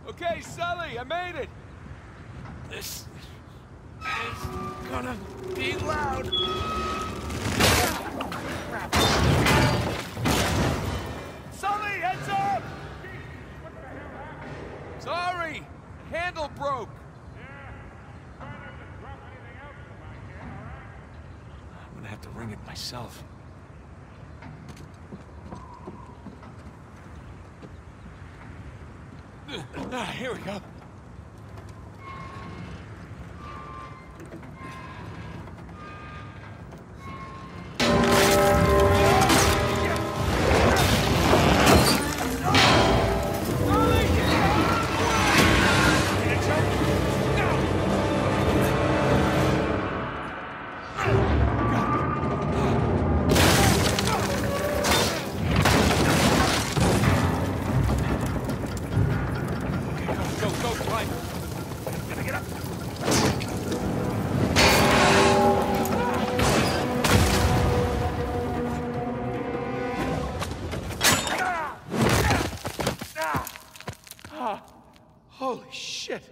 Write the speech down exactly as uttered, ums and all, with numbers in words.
Okay, Sully, I made it. This is gonna be loud. Crap. Sully, heads up! Sorry, handle broke. I'm gonna have to ring it myself. Ah, here we go. Holy shit.